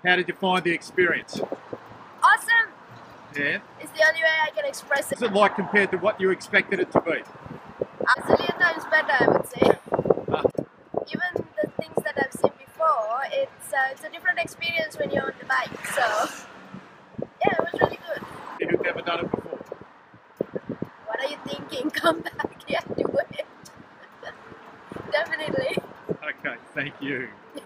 How did you find the experience? Awesome! Yeah. It's the only way I can express it. What's it like compared to what you expected it to be? A zillion times better, I would say. Even the things that I've seen before, it's a different experience when you're on the bike. So, yeah, it was really good. You've never done it before? What are you thinking? Come back here, do it. Definitely. Okay, thank you.